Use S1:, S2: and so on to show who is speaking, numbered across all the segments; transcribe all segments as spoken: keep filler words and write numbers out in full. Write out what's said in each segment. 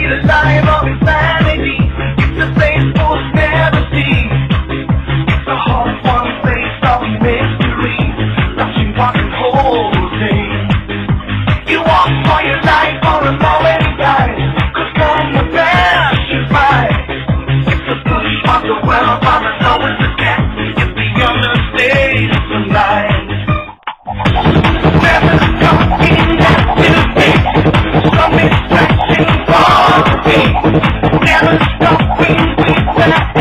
S1: alive of insanity. It's a face most never see. It's a hard one face of mystery that you want to hold in. You walk for your life or a moment in time, 'cause come the best you find. It's a push on the well of all the knowing to get. It's beyond the stage of life. Never talking that to me. Some expression for me. Never stopping with that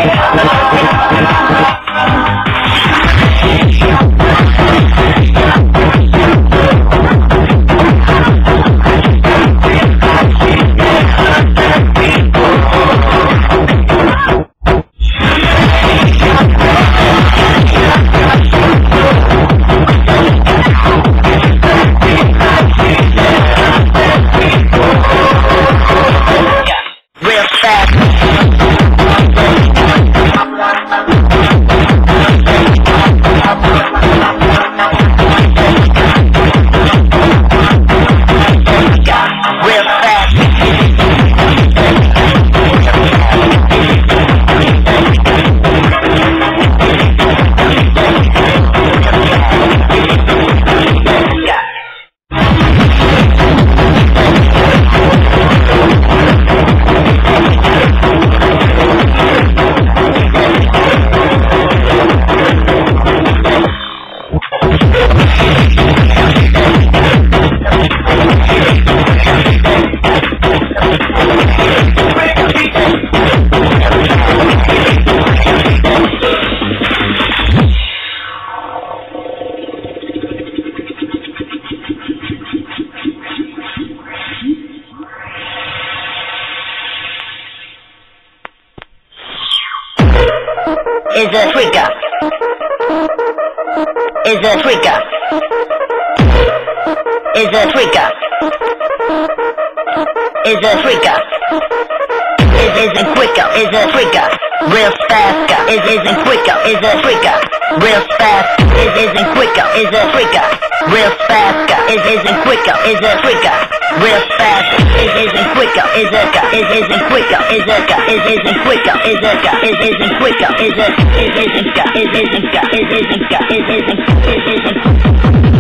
S1: is a trigger. Is a trigger. Is a trigger. Is a trigger. Is isn't quicker. Is a trigger. Real fast. Is isn't quicker. Is a trigger. Real fast. Is isn't quicker. Is a trigger. Real fast. Is isn't quicker. Is a trigger. Real fast. Is isn't quicker. Is a is isn't quicker. Is a is isn't quicker. Is a is isn't quicker. Is a is isn't is isn't is isn't is isn't is isn't.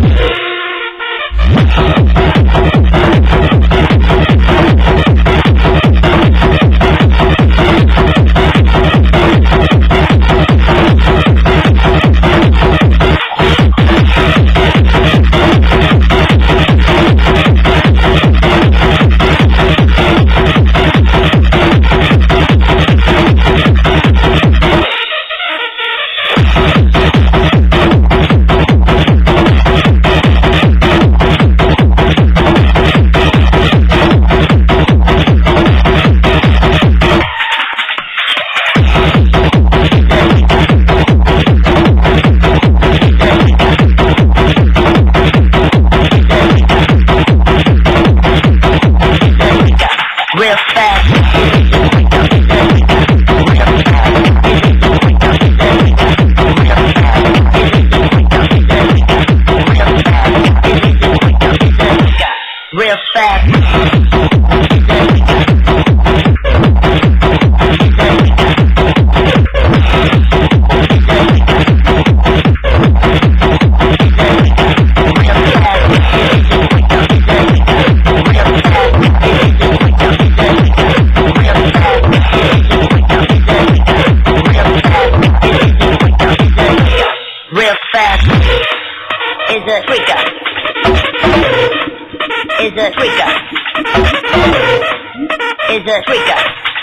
S1: Real fast. Real fast is a trigger. Is a trigger. Is a trigger.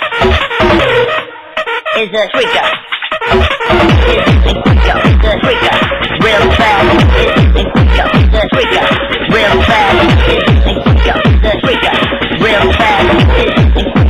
S1: Is a trigger. Is a quicker. Is a trigger. Real fast. Is a quicker. Is a trigger. Real fast. Is a quicker. Is a trigger. Real fast. Is a